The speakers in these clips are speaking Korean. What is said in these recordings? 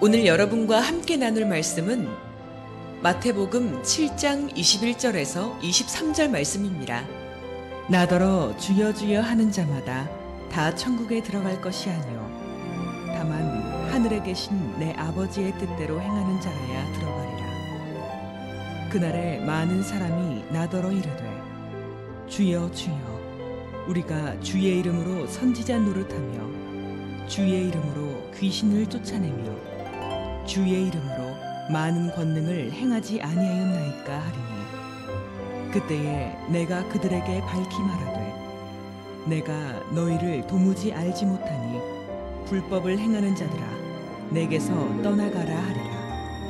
오늘 여러분과 함께 나눌 말씀은 마태복음 7장 21절에서 23절 말씀입니다. 나더러 주여 주여 하는 자마다 다 천국에 들어갈 것이 아니요 다만 하늘에 계신 내 아버지의 뜻대로 행하는 자라야 들어가리라. 그날에 많은 사람이 나더러 이르되 주여 주여 우리가 주의 이름으로 선지자 노릇하며 주의 이름으로 귀신을 쫓아내며 주의 이름으로 많은 권능을 행하지 아니하였나이까 하리니 그때에 내가 그들에게 밝히 말하되 내가 너희를 도무지 알지 못하니 불법을 행하는 자들아 내게서 떠나가라 하리라.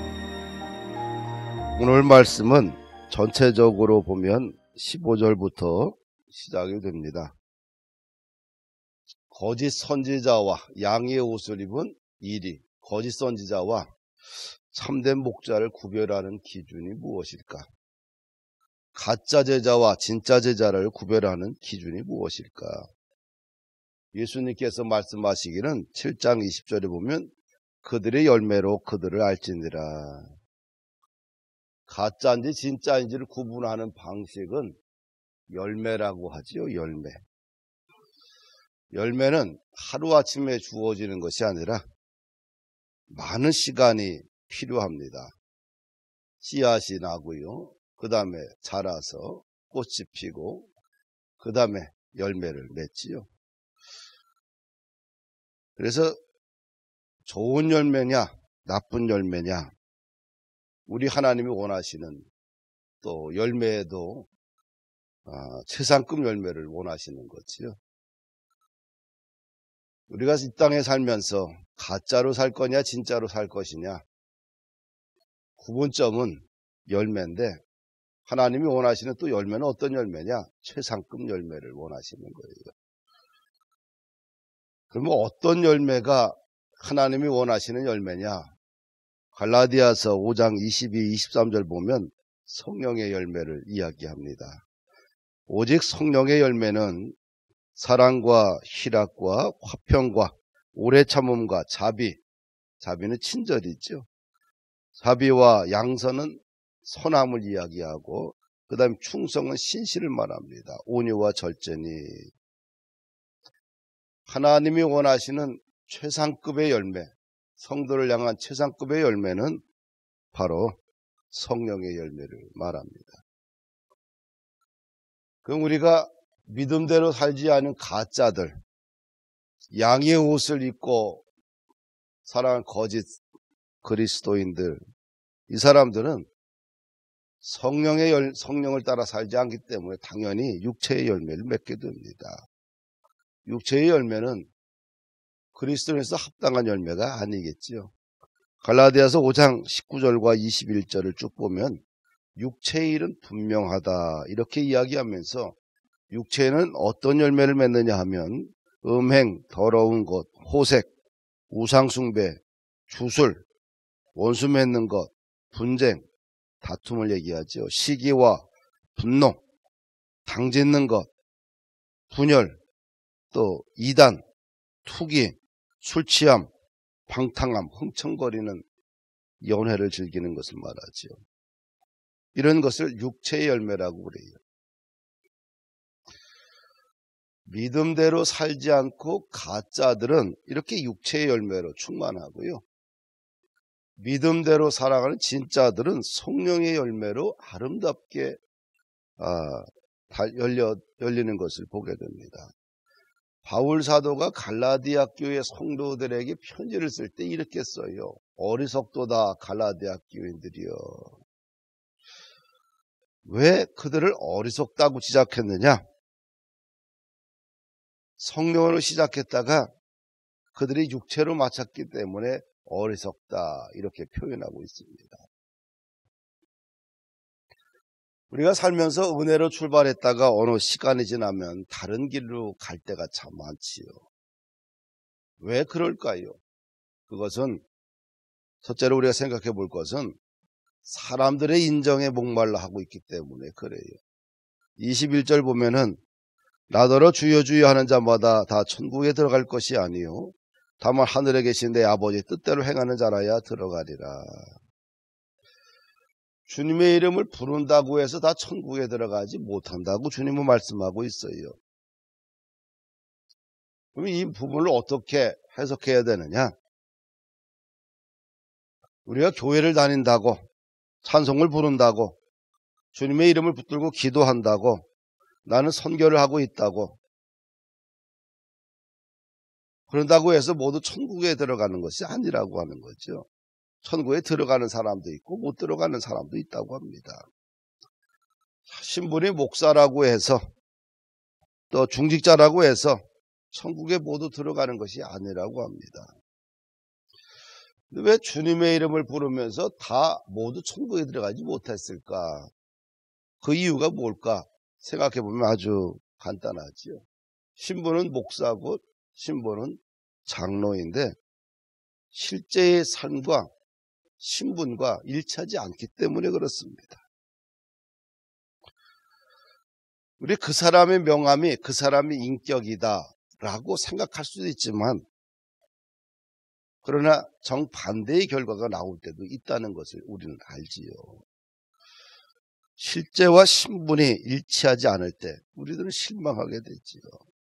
오늘 말씀은 전체적으로 보면 15절부터 시작이 됩니다. 거짓 선지자와 양의 옷을 입은 이리, 거짓 선지자와 참된 목자를 구별하는 기준이 무엇일까? 가짜 제자와 진짜 제자를 구별하는 기준이 무엇일까? 예수님께서 말씀하시기는 7장 20절에 보면 그들의 열매로 그들을 알지니라. 가짜인지 진짜인지를 구분하는 방식은 열매라고 하지요. 열매. 열매는 하루아침에 주어지는 것이 아니라 많은 시간이 필요합니다. 씨앗이 나고요. 그 다음에 자라서 꽃이 피고 그 다음에 열매를 맺지요. 그래서 좋은 열매냐 나쁜 열매냐 우리 하나님이 원하시는 또 열매에도 최상급 열매를 원하시는 거지요. 우리가 이 땅에 살면서 가짜로 살 거냐 진짜로 살 것이냐 구분점은 열매인데 하나님이 원하시는 또 열매는 어떤 열매냐? 최상급 열매를 원하시는 거예요. 그러면 어떤 열매가 하나님이 원하시는 열매냐? 갈라디아서 5장 22, 23절 보면 성령의 열매를 이야기합니다. 오직 성령의 열매는 사랑과 희락과 화평과 오래 참음과 자비는 친절이죠. 자비와 양선은 선함을 이야기하고 그 다음에 충성은 신실을 말합니다. 온유와 절제니 하나님이 원하시는 최상급의 열매, 성도를 향한 최상급의 열매는 바로 성령의 열매를 말합니다. 그럼 우리가 믿음대로 살지 않은 가짜들, 양의 옷을 입고 살아가는 거짓 그리스도인들, 이 사람들은 성령을 따라 살지 않기 때문에 당연히 육체의 열매를 맺게 됩니다. 육체의 열매는 그리스도인에서 합당한 열매가 아니겠지요. 갈라디아서 5장 19절과 21절을 쭉 보면 육체의 일은 분명하다 이렇게 이야기하면서 육체에는 어떤 열매를 맺느냐 하면 음행, 더러운 것, 호색, 우상숭배, 주술, 원수 맺는 것, 분쟁, 다툼을 얘기하죠. 시기와 분노, 당짓는 것, 분열, 또 이단, 투기, 술취함, 방탕함, 흥청거리는 연회를 즐기는 것을 말하죠. 이런 것을 육체의 열매라고 그래요. 믿음대로 살지 않고 가짜들은 이렇게 육체의 열매로 충만하고요. 믿음대로 살아가는 진짜들은 성령의 열매로 아름답게 열리는 것을 보게 됩니다. 바울 사도가 갈라디아 교회 성도들에게 편지를 쓸 때 이렇게 써요. 어리석도다 갈라디아 교인들이여. 왜 그들을 어리석다고 지적했느냐? 성령으로 시작했다가 그들이 육체로 마쳤기 때문에 어리석다 이렇게 표현하고 있습니다. 우리가 살면서 은혜로 출발했다가 어느 시간이 지나면 다른 길로 갈 때가 참 많지요. 왜 그럴까요? 그것은 첫째로 우리가 생각해 볼 것은 사람들의 인정에 목말라 하고 있기 때문에 그래요. 21절 보면은 나더러 주여 주여 하는 자마다 다 천국에 들어갈 것이 아니요 다만 하늘에 계신 내 아버지의 뜻대로 행하는 자라야 들어가리라. 주님의 이름을 부른다고 해서 다 천국에 들어가지 못한다고 주님은 말씀하고 있어요. 그럼 이 부분을 어떻게 해석해야 되느냐? 우리가 교회를 다닌다고, 찬송을 부른다고, 주님의 이름을 붙들고 기도한다고, 나는 선교를 하고 있다고, 그런다고 해서 모두 천국에 들어가는 것이 아니라고 하는 거죠. 천국에 들어가는 사람도 있고 못 들어가는 사람도 있다고 합니다. 신분이 목사라고 해서 또 중직자라고 해서 천국에 모두 들어가는 것이 아니라고 합니다. 왜 주님의 이름을 부르면서 다 모두 천국에 들어가지 못했을까? 그 이유가 뭘까? 생각해 보면 아주 간단하지요. 신분은 목사고 신분은 장로인데 실제의 삶과 신분과 일치하지 않기 때문에 그렇습니다. 우리 그 사람의 명함이 그 사람의 인격이다라고 생각할 수도 있지만 그러나 정반대의 결과가 나올 때도 있다는 것을 우리는 알지요. 실제와 신분이 일치하지 않을 때 우리들은 실망하게 되지요.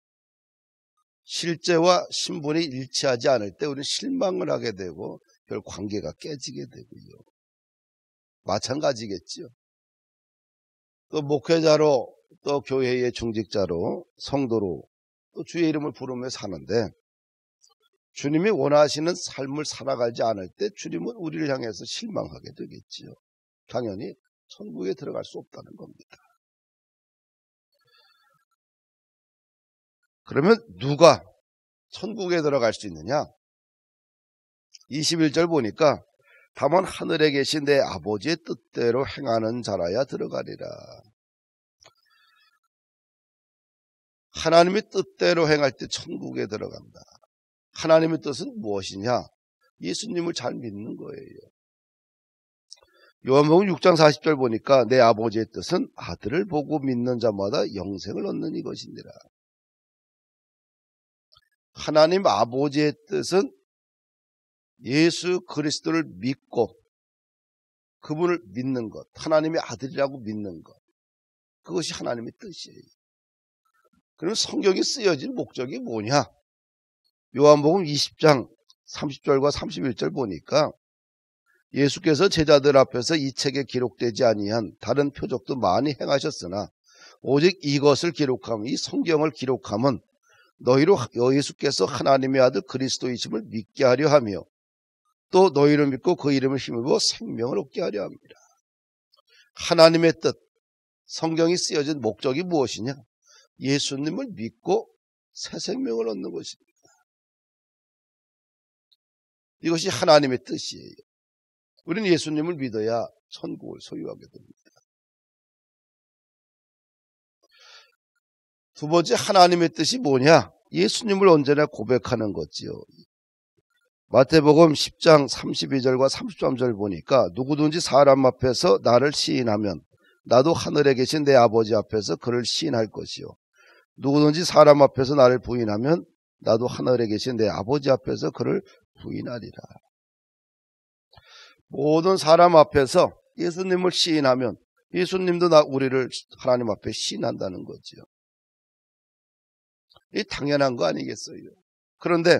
실제와 신분이 일치하지 않을 때 우리는 실망을 하게 되고 결국 관계가 깨지게 되고요. 마찬가지겠지요. 또 목회자로 또 교회의 중직자로 성도로 또 주의 이름을 부르며 사는데 주님이 원하시는 삶을 살아가지 않을 때 주님은 우리를 향해서 실망하게 되겠지요. 당연히 천국에 들어갈 수 없다는 겁니다. 그러면 누가 천국에 들어갈 수 있느냐? 21절 보니까 다만 하늘에 계신 내 아버지의 뜻대로 행하는 자라야 들어가리라. 하나님의 뜻대로 행할 때 천국에 들어간다. 하나님의 뜻은 무엇이냐? 예수님을 잘 믿는 거예요. 요한복음 6장 40절 보니까 내 아버지의 뜻은 아들을 보고 믿는 자마다 영생을 얻는 이것이니라. 하나님 아버지의 뜻은 예수 그리스도를 믿고 그분을 믿는 것, 하나님의 아들이라고 믿는 것, 그것이 하나님의 뜻이에요. 그럼 성경이 쓰여진 목적이 뭐냐? 요한복음 20장 30절과 31절 보니까 예수께서 제자들 앞에서 이 책에 기록되지 아니한 다른 표적도 많이 행하셨으나 오직 이것을 기록하면, 이 성경을 기록하면 너희로 예수께서 하나님의 아들 그리스도이심을 믿게 하려 하며 또 너희를 믿고 그 이름을 힘입어 생명을 얻게 하려 합니다. 하나님의 뜻, 성경이 쓰여진 목적이 무엇이냐? 예수님을 믿고 새 생명을 얻는 것입니다. 이것이 하나님의 뜻이에요. 우리는 예수님을 믿어야 천국을 소유하게 됩니다. 두 번째, 하나님의 뜻이 뭐냐? 예수님을 언제나 고백하는 거지요. 마태복음 10장 32절과 33절 보니까 누구든지 사람 앞에서 나를 시인하면 나도 하늘에 계신 내 아버지 앞에서 그를 시인할 것이요. 누구든지 사람 앞에서 나를 부인하면 나도 하늘에 계신 내 아버지 앞에서 그를 부인하리라. 모든 사람 앞에서 예수님을 시인하면 예수님도 우리를 하나님 앞에 시인한다는 거지요. 이 당연한 거 아니겠어요? 그런데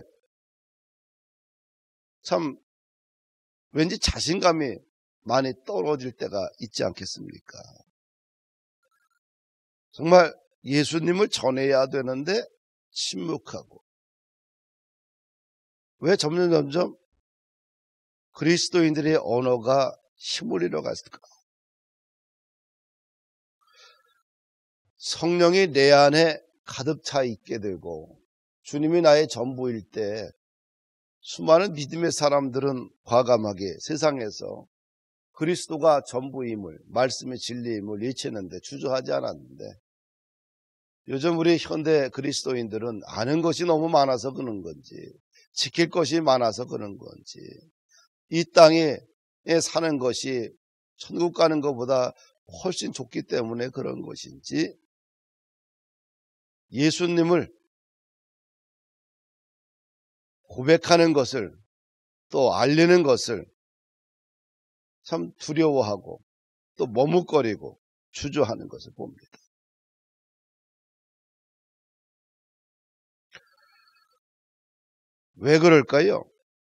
참 왠지 자신감이 많이 떨어질 때가 있지 않겠습니까? 정말 예수님을 전해야 되는데 침묵하고, 왜 점점 그리스도인들의 언어가 힘을 잃어갔을까? 성령이 내 안에 가득 차 있게 되고 주님이 나의 전부일 때 수많은 믿음의 사람들은 과감하게 세상에서 그리스도가 전부임을, 말씀의 진리임을 예치했는데 주저하지 않았는데, 요즘 우리 현대 그리스도인들은 아는 것이 너무 많아서 그런 건지, 지킬 것이 많아서 그런 건지, 이 땅에 사는 것이 천국 가는 것보다 훨씬 좋기 때문에 그런 것인지, 예수님을 고백하는 것을 또 알리는 것을 참 두려워하고 또 머뭇거리고 주저하는 것을 봅니다. 왜 그럴까요?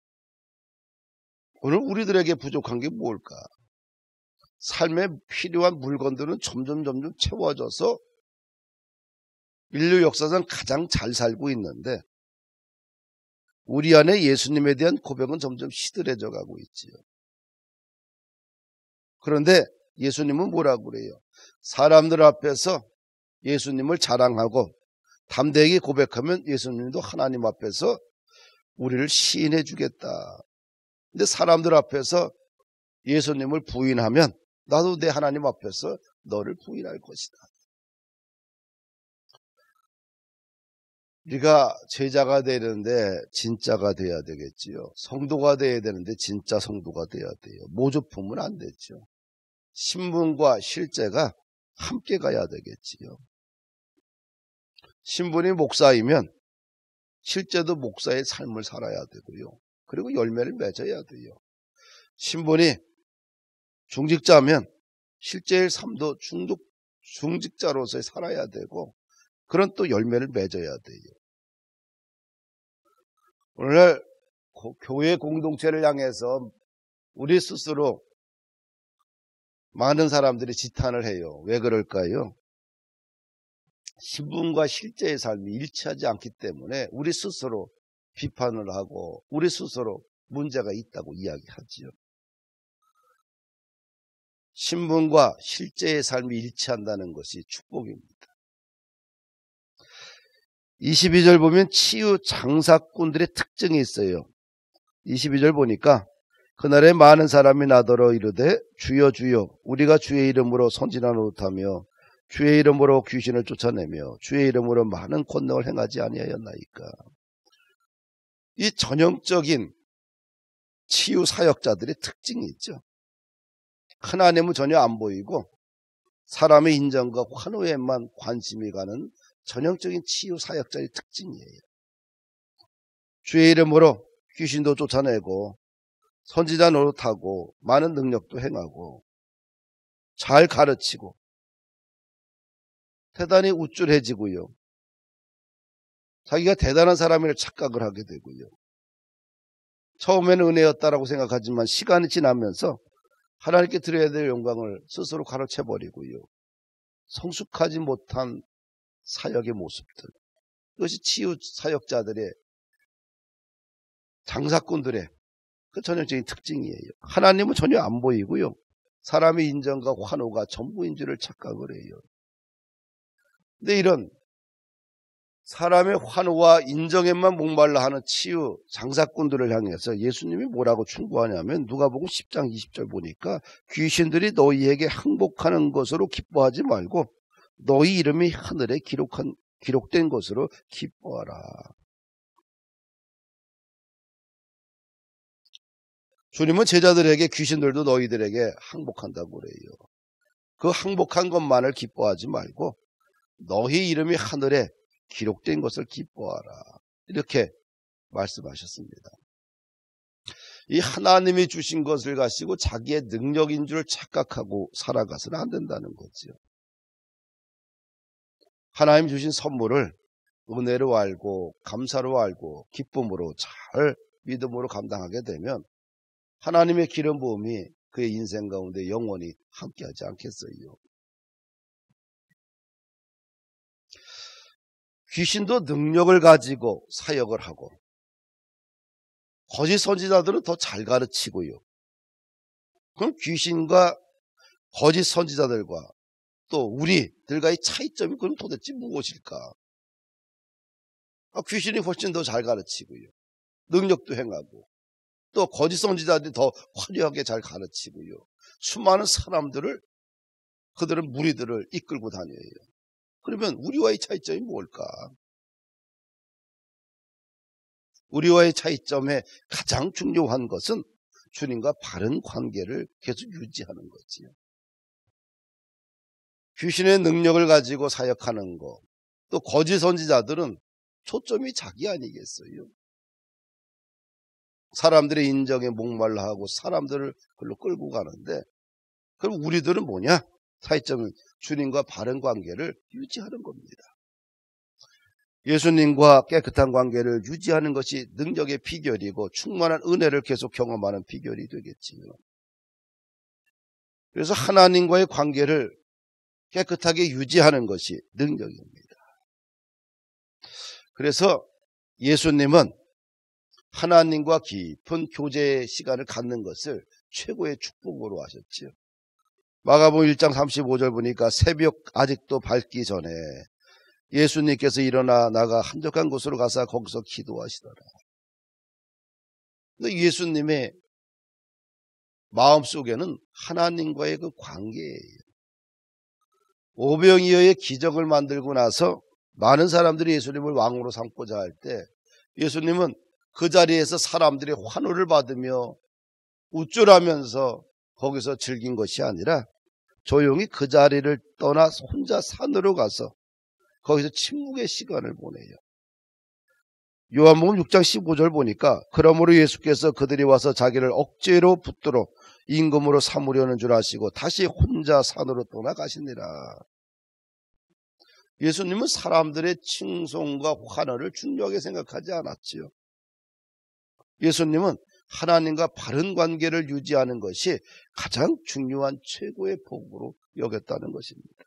오늘 우리들에게 부족한 게 뭘까? 삶에 필요한 물건들은 점점 채워져서 인류 역사상 가장 잘 살고 있는데 우리 안에 예수님에 대한 고백은 점점 시들해져 가고 있지요. 그런데 예수님은 뭐라고 그래요? 사람들 앞에서 예수님을 자랑하고 담대하게 고백하면 예수님도 하나님 앞에서 우리를 시인해 주겠다. 근데 사람들 앞에서 예수님을 부인하면 나도 내 하나님 앞에서 너를 부인할 것이다. 우리가 제자가 되는데 진짜가 돼야 되겠지요. 성도가 돼야 되는데 진짜 성도가 돼야 돼요. 모조품은 안 되죠. 신분과 실제가 함께 가야 되겠지요. 신분이 목사이면 실제도 목사의 삶을 살아야 되고요. 그리고 열매를 맺어야 돼요. 신분이 중직자면 실제의 삶도 중직자로서 살아야 되고 그런 또 열매를 맺어야 돼요. 오늘날 교회 공동체를 향해서 우리 스스로 많은 사람들이 지탄을 해요. 왜 그럴까요? 신분과 실제의 삶이 일치하지 않기 때문에 우리 스스로 비판을 하고 우리 스스로 문제가 있다고 이야기하지요. 신분과 실제의 삶이 일치한다는 것이 축복입니다. 22절 보면 치유 장사꾼들의 특징이 있어요. 22절 보니까 그날에 많은 사람이 나더러 이르되 주여 주여 우리가 주의 이름으로 선지나 노릇하며 주의 이름으로 귀신을 쫓아내며 주의 이름으로 많은 권능을 행하지 아니하였나이까. 이 전형적인 치유 사역자들의 특징이 있죠. 하나님은 전혀 안 보이고 사람의 인정과 환호에만 관심이 가는 전형적인 치유 사역자의 특징이에요. 주의 이름으로 귀신도 쫓아내고 선지자 노릇하고 많은 능력도 행하고 잘 가르치고 대단히 우쭐해지고요. 자기가 대단한 사람을 착각을 하게 되고요. 처음에는 은혜였다라고 생각하지만 시간이 지나면서 하나님께 드려야 될 영광을 스스로 가로채버리고요. 성숙하지 못한 사역의 모습들. 이것이 치유 사역자들의 장사꾼들의 그 전형적인 특징이에요. 하나님은 전혀 안 보이고요. 사람의 인정과 환호가 전부인 줄을 착각을 해요. 근데 이런 사람의 환호와 인정에만 목말라 하는 치유 장사꾼들을 향해서 예수님이 뭐라고 충고하냐면 누가복음 10장 20절 보니까 귀신들이 너희에게 항복하는 것으로 기뻐하지 말고 너희 이름이 하늘에 기록된 것으로 기뻐하라. 주님은 제자들에게 귀신들도 너희들에게 항복한다고 그래요. 그 항복한 것만을 기뻐하지 말고 너희 이름이 하늘에 기록된 것을 기뻐하라. 이렇게 말씀하셨습니다. 이 하나님이 주신 것을 가지고 자기의 능력인 줄 착각하고 살아가서는 안 된다는 거죠. 하나님 주신 선물을 은혜로 알고 감사로 알고 기쁨으로 잘 믿음으로 감당하게 되면 하나님의 기름 부음이 그의 인생 가운데 영원히 함께하지 않겠어요. 귀신도 능력을 가지고 사역을 하고 거짓 선지자들은 더 잘 가르치고요. 그럼 귀신과 거짓 선지자들과 또 우리들과의 차이점이 그럼 도대체 무엇일까? 귀신이 훨씬 더 잘 가르치고요. 능력도 행하고 또 거짓 선지자들이 더 화려하게 잘 가르치고요. 수많은 사람들을 그들은 무리들을 이끌고 다녀요. 그러면 우리와의 차이점이 뭘까? 우리와의 차이점의 가장 중요한 것은 주님과 바른 관계를 계속 유지하는 거지요. 귀신의 능력을 가지고 사역하는 것, 또 거짓 선지자들은 초점이 자기 아니겠어요? 사람들의 인정에 목말라 하고 사람들을 그걸로 끌고 가는데, 그럼 우리들은 뭐냐? 차이점은 주님과 바른 관계를 유지하는 겁니다. 예수님과 깨끗한 관계를 유지하는 것이 능력의 비결이고 충만한 은혜를 계속 경험하는 비결이 되겠지요. 그래서 하나님과의 관계를 깨끗하게 유지하는 것이 능력입니다. 그래서 예수님은 하나님과 깊은 교제의 시간을 갖는 것을 최고의 축복으로 하셨죠. 마가복음 1장 35절 보니까 새벽 아직도 밝기 전에 예수님께서 일어나 나가 한적한 곳으로 가서 거기서 기도하시더라. 근데 예수님의 마음속에는 하나님과의 그 관계예요. 오병이어의 기적을 만들고 나서 많은 사람들이 예수님을 왕으로 삼고자 할 때 예수님은 그 자리에서 사람들의 환호를 받으며 우쭐하면서 거기서 즐긴 것이 아니라 조용히 그 자리를 떠나 혼자 산으로 가서 거기서 침묵의 시간을 보내요. 요한복음 6장 15절 보니까 그러므로 예수께서 그들이 와서 자기를 억지로 붙들어 임금으로 삼으려는 줄 아시고 다시 혼자 산으로 떠나가시니라. 예수님은 사람들의 칭송과 환호를 중요하게 생각하지 않았지요. 예수님은 하나님과 바른 관계를 유지하는 것이 가장 중요한 최고의 복으로 여겼다는 것입니다.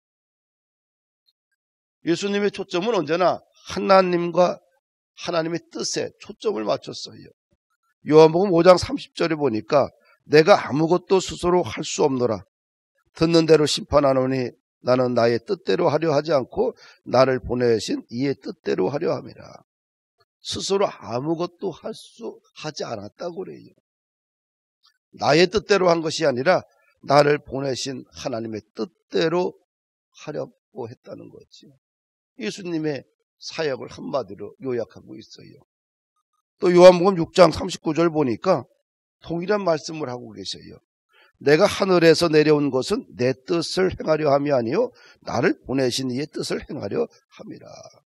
예수님의 초점은 언제나 하나님과 하나님의 뜻에 초점을 맞췄어요. 요한복음 5장 30절에 보니까 내가 아무것도 스스로 할 수 없노라. 듣는 대로 심판하노니 나는 나의 뜻대로 하려 하지 않고 나를 보내신 이의 뜻대로 하려 함이라. 스스로 아무것도 하지 않았다고 그래요. 나의 뜻대로 한 것이 아니라 나를 보내신 하나님의 뜻대로 하려고 했다는 거죠. 예수님의 사역을 한마디로 요약하고 있어요. 또 요한복음 6장 39절 보니까 동일한 말씀을 하고 계셔요. 내가 하늘에서 내려온 것은 내 뜻을 행하려 함이 아니요 나를 보내신 이의 뜻을 행하려 함이라.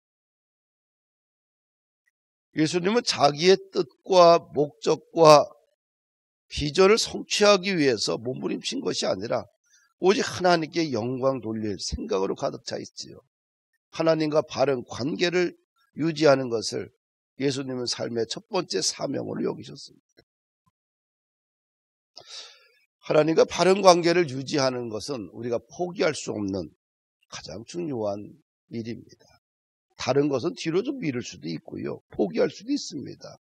예수님은 자기의 뜻과 목적과 비전을 성취하기 위해서 몸부림친 것이 아니라 오직 하나님께 영광 돌릴 생각으로 가득 차 있지요. 하나님과 바른 관계를 유지하는 것을 예수님은 삶의 첫 번째 사명으로 여기셨습니다. 하나님과 바른 관계를 유지하는 것은 우리가 포기할 수 없는 가장 중요한 일입니다. 다른 것은 뒤로 좀 미룰 수도 있고요. 포기할 수도 있습니다.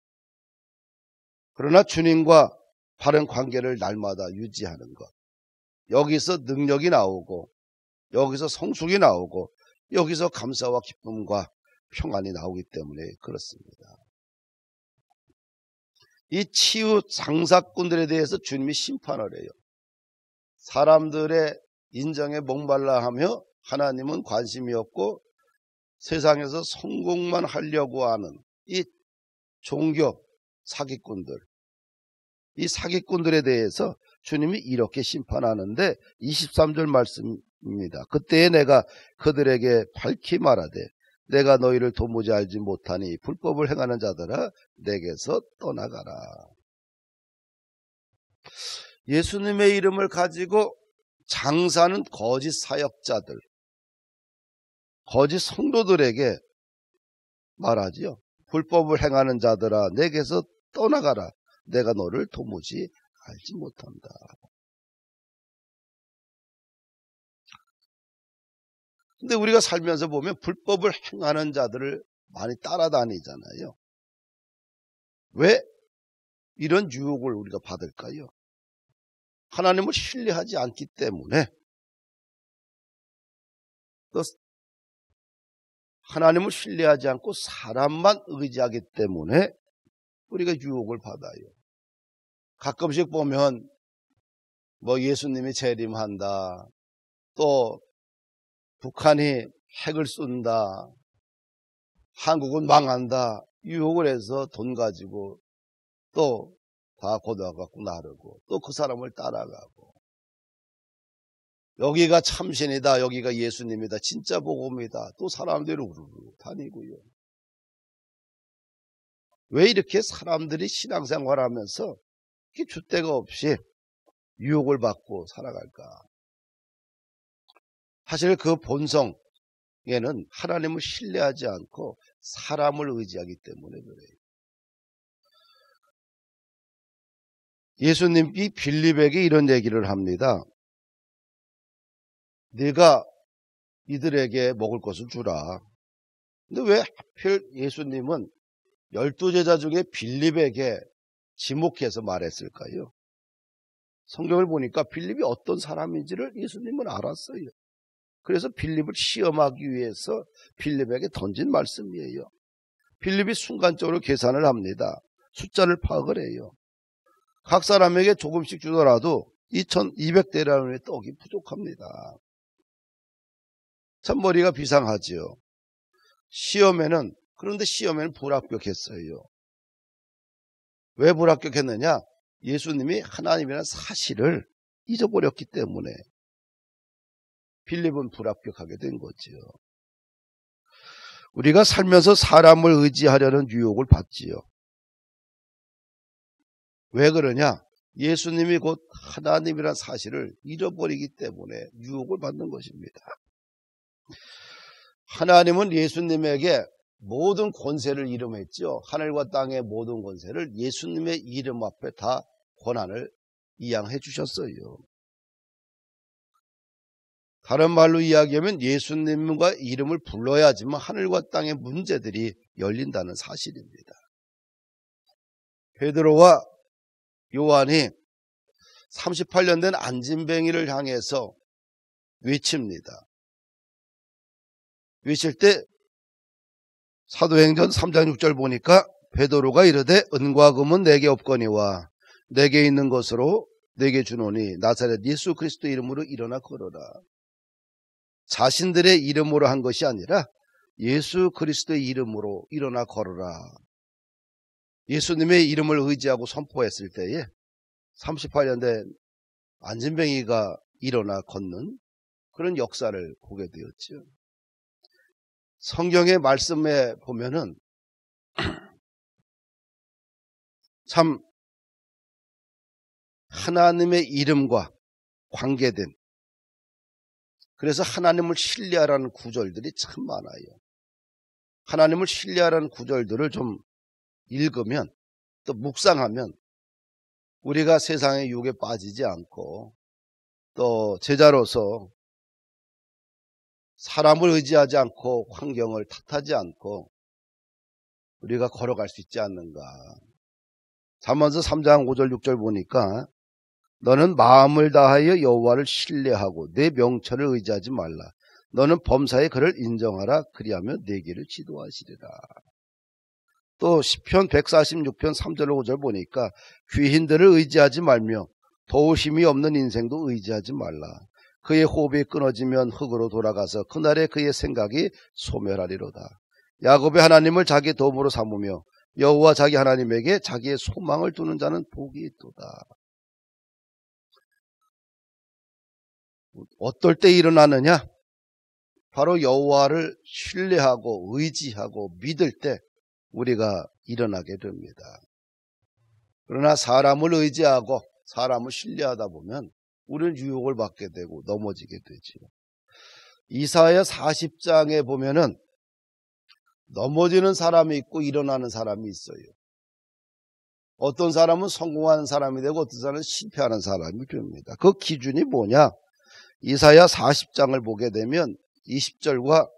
그러나 주님과 바른 관계를 날마다 유지하는 것. 여기서 능력이 나오고 여기서 성숙이 나오고 여기서 감사와 기쁨과 평안이 나오기 때문에 그렇습니다. 이 치유 장사꾼들에 대해서 주님이 심판을 해요. 사람들의 인정에 목말라 하며 하나님은 관심이 없고 세상에서 성공만 하려고 하는 이 종교 사기꾼들, 이 사기꾼들에 대해서 주님이 이렇게 심판하는데 23절 말씀입니다. 그때에 내가 그들에게 밝히 말하되 내가 너희를 도무지 알지 못하니 불법을 행하는 자들아 내게서 떠나가라. 예수님의 이름을 가지고 장사하는 거짓 사역자들, 거짓 성도들에게 말하지요. 불법을 행하는 자들아 내게서 떠나가라. 내가 너를 도무지 알지 못한다. 근데 우리가 살면서 보면 불법을 행하는 자들을 많이 따라다니잖아요. 왜 이런 유혹을 우리가 받을까요? 하나님을 신뢰하지 않기 때문에, 또 하나님을 신뢰하지 않고 사람만 의지하기 때문에 우리가 유혹을 받아요. 가끔씩 보면 뭐 예수님이 재림한다, 또 북한이 핵을 쏜다, 한국은 망한다, 유혹을 해서 돈 가지고 또 다 걷어갖고 나르고 또 그 사람을 따라가고, 여기가 참신이다, 여기가 예수님이다, 진짜 복음이다, 또 사람들이 우르르 다니고요. 왜 이렇게 사람들이 신앙생활하면서 이렇게 줏대가 없이 유혹을 받고 살아갈까? 사실 그 본성에는 하나님을 신뢰하지 않고 사람을 의지하기 때문에 그래요. 예수님이 빌립에게 이런 얘기를 합니다. 네가 이들에게 먹을 것을 주라. 근데 왜 하필 예수님은 12제자 중에 빌립에게 지목해서 말했을까요? 성경을 보니까 빌립이 어떤 사람인지를 예수님은 알았어요. 그래서 빌립을 시험하기 위해서 빌립에게 던진 말씀이에요. 빌립이 순간적으로 계산을 합니다. 숫자를 파악을 해요. 각 사람에게 조금씩 주더라도 2200데나리온의 떡이 부족합니다. 참 머리가 비상하지요. 그런데 시험에는 불합격했어요. 왜 불합격했느냐? 예수님이 하나님이라는 사실을 잊어버렸기 때문에 빌립은 불합격하게 된 거지요. 우리가 살면서 사람을 의지하려는 유혹을 받지요. 왜 그러냐? 예수님이 곧 하나님이라는 사실을 잃어버리기 때문에 유혹을 받는 것입니다. 하나님은 예수님에게 모든 권세를 이름했죠. 하늘과 땅의 모든 권세를 예수님의 이름 앞에 다 권한을 이양해 주셨어요. 다른 말로 이야기하면 예수님과 이름을 불러야지만 하늘과 땅의 문제들이 열린다는 사실입니다. 베드로와 요한이 38년 된 안진뱅이를 향해서 외칩니다. 외칠 때 사도행전 3장 6절 보니까 베드로가 이르되 은과 금은 내게 없거니와 내게 있는 것으로 내게 주노니 나사렛 예수 그리스도 이름으로 일어나 걸어라. 자신들의 이름으로 한 것이 아니라 예수 그리스도의 이름으로 일어나 걸어라. 예수님의 이름을 의지하고 선포했을 때에 38년 된 안진뱅이가 일어나 걷는 그런 역사를 보게 되었죠. 성경의 말씀에 보면은 참 하나님의 이름과 관계된, 그래서 하나님을 신뢰하라는 구절들이 참 많아요. 하나님을 신뢰하라는 구절들을 좀 읽으면 또 묵상하면 우리가 세상의 유혹에 빠지지 않고 또 제자로서 사람을 의지하지 않고 환경을 탓하지 않고 우리가 걸어갈 수 있지 않는가. 잠언서 3장 5절 6절 보니까 너는 마음을 다하여 여호와를 신뢰하고 내 명철을 의지하지 말라. 너는 범사에 그를 인정하라. 그리하면 내 길을 지도하시리라. 또 시편 146편 3절 5절 보니까 귀인들을 의지하지 말며 도우심이 없는 인생도 의지하지 말라. 그의 호흡이 끊어지면 흙으로 돌아가서 그날에 그의 생각이 소멸하리로다. 야곱의 하나님을 자기 도움으로 삼으며 여호와 자기 하나님에게 자기의 소망을 두는 자는 복이 있도다. 어떨 때 일어나느냐? 바로 여호와를 신뢰하고 의지하고 믿을 때 우리가 일어나게 됩니다. 그러나 사람을 의지하고 사람을 신뢰하다 보면 우리는 유혹을 받게 되고 넘어지게 되죠. 이사야 40장에 보면은 넘어지는 사람이 있고 일어나는 사람이 있어요. 어떤 사람은 성공하는 사람이 되고 어떤 사람은 실패하는 사람이 됩니다. 그 기준이 뭐냐? 이사야 40장을 보게 되면 20절과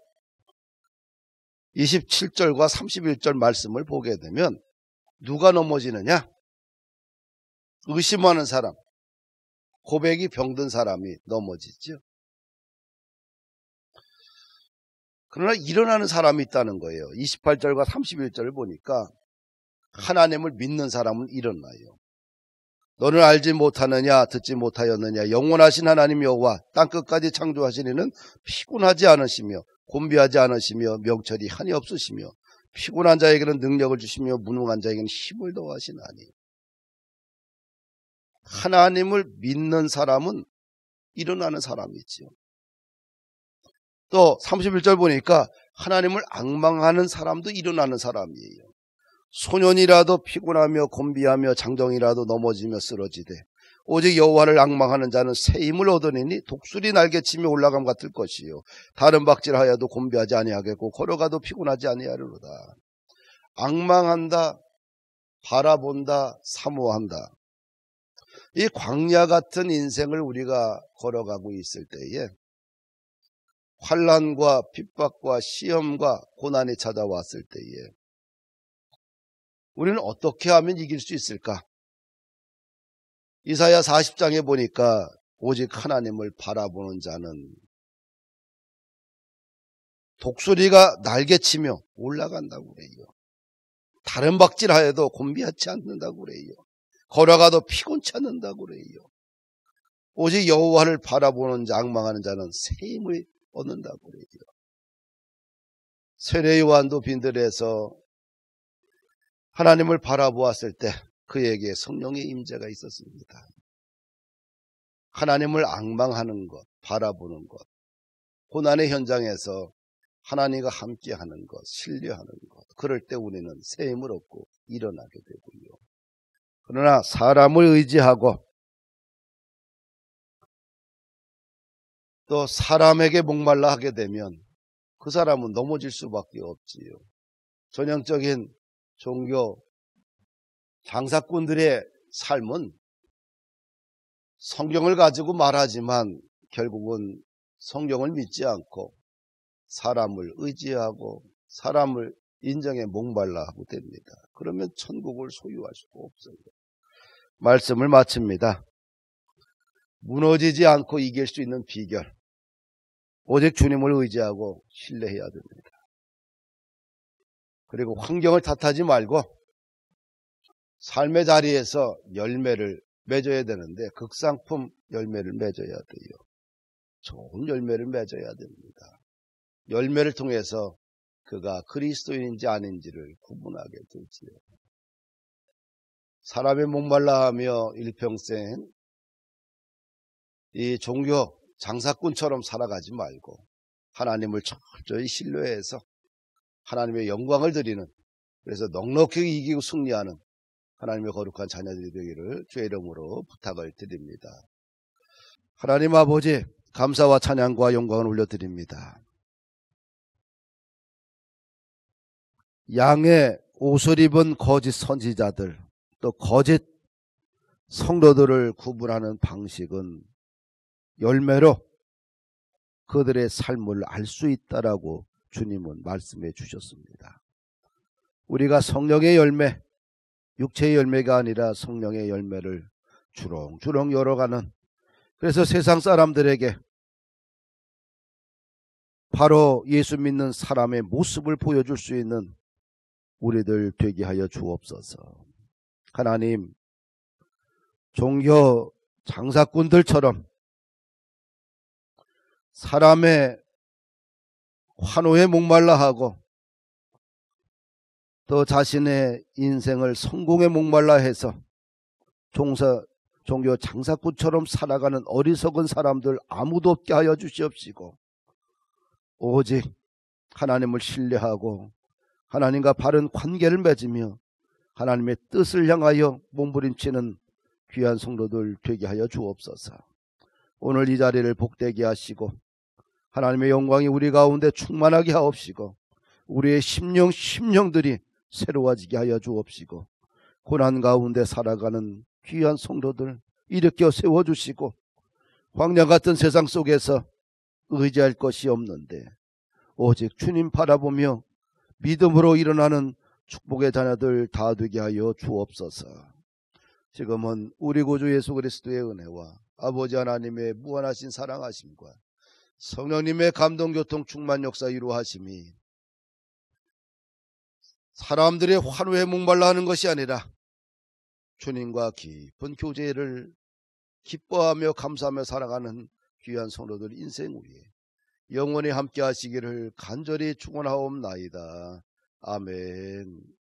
27절과 31절 말씀을 보게 되면 누가 넘어지느냐? 의심하는 사람, 고백이 병든 사람이 넘어지죠. 그러나 일어나는 사람이 있다는 거예요. 28절과 31절을 보니까 하나님을 믿는 사람은 일어나요. 너는 알지 못하느냐 듣지 못하였느냐 영원하신 하나님 여호와 땅끝까지 창조하신 이는 피곤하지 않으시며 곤비하지 않으시며 명철이 한이 없으시며 피곤한 자에게는 능력을 주시며 무능한 자에게는 힘을 더하시나니. 하나님을 믿는 사람은 일어나는 사람이지요. 또 31절 보니까 하나님을 앙망하는 사람도 일어나는 사람이에요. 소년이라도 피곤하며 곤비하며 장정이라도 넘어지며 쓰러지되 오직 여호와를 앙망하는 자는 새 힘을 얻으리니 독수리 날개치며 올라감 같을 것이요 다른 박질하여도 곤비하지 아니하겠고 걸어가도 피곤하지 아니하리로다. 앙망한다, 바라본다, 사모한다. 이 광야 같은 인생을 우리가 걸어가고 있을 때에 환난과 핍박과 시험과 고난이 찾아왔을 때에 우리는 어떻게 하면 이길 수 있을까? 이사야 40장에 보니까 오직 하나님을 바라보는 자는 독수리가 날개치며 올라간다고 그래요. 다른 박질하여도 곤비하지 않는다고 그래요. 걸어가도 피곤치 않는다고 그래요. 오직 여호와를 바라보는 자, 앙망하는 자는 새 힘을 얻는다고 그래요. 세례 요한도 빈들에서 하나님을 바라보았을 때 그에게 성령의 임재가 있었습니다. 하나님을 앙망하는 것, 바라보는 것, 고난의 현장에서 하나님과 함께하는 것, 신뢰하는 것, 그럴 때 우리는 새 힘을 얻고 일어나게 되고요. 그러나 사람을 의지하고 또 사람에게 목말라 하게 되면 그 사람은 넘어질 수밖에 없지요. 전형적인 종교 장사꾼들의 삶은 성경을 가지고 말하지만 결국은 성경을 믿지 않고 사람을 의지하고 사람을 인정에 목말라 하고 됩니다. 그러면 천국을 소유할 수가 없어요. 말씀을 마칩니다. 무너지지 않고 이길 수 있는 비결, 오직 주님을 의지하고 신뢰해야 됩니다. 그리고 환경을 탓하지 말고 삶의 자리에서 열매를 맺어야 되는데 극상품 열매를 맺어야 돼요. 좋은 열매를 맺어야 됩니다. 열매를 통해서 그가 그리스도인인지 아닌지를 구분하게 되지요. 사람의 목말라하며 일평생 이 종교 장사꾼처럼 살아가지 말고 하나님을 철저히 신뢰해서 하나님의 영광을 드리는, 그래서 넉넉히 이기고 승리하는 하나님의 거룩한 자녀들이 되기를 주의 이름으로 부탁을 드립니다. 하나님 아버지, 감사와 찬양과 영광을 올려드립니다. 양의 옷을 입은 거짓 선지자들, 또 거짓 성도들을 구분하는 방식은 열매로 그들의 삶을 알 수 있다라고 주님은 말씀해 주셨습니다. 우리가 성령의 열매, 육체의 열매가 아니라 성령의 열매를 주렁주렁 열어가는, 그래서 세상 사람들에게 바로 예수 믿는 사람의 모습을 보여줄 수 있는 우리들 되게 하여 주옵소서. 하나님, 종교 장사꾼들처럼 사람의 환호에 목말라 하고 또 자신의 인생을 성공에 목말라 해서 종교 장사꾼처럼 살아가는 어리석은 사람들 아무도 없게 하여 주시옵시고, 오직 하나님을 신뢰하고 하나님과 바른 관계를 맺으며 하나님의 뜻을 향하여 몸부림치는 귀한 성도들 되게 하여 주옵소서. 오늘 이 자리를 복되게 하시고 하나님의 영광이 우리 가운데 충만하게 하옵시고 우리의 심령들이 새로워지게 하여 주옵시고 고난 가운데 살아가는 귀한 성도들 일으켜 세워주시고 광야 같은 세상 속에서 의지할 것이 없는데 오직 주님 바라보며 믿음으로 일어나는 축복의 자녀들 다 되게 하여 주옵소서. 지금은 우리 구주 예수 그리스도의 은혜와 아버지 하나님의 무한하신 사랑하심과 성령님의 감동교통 충만 역사 이루하심이 사람들의 환호에 목말라 하는 것이 아니라 주님과 깊은 교제를 기뻐하며 감사하며 살아가는 귀한 성도들 인생 위에 영원히 함께 하시기를 간절히 축원하옵나이다. 아멘.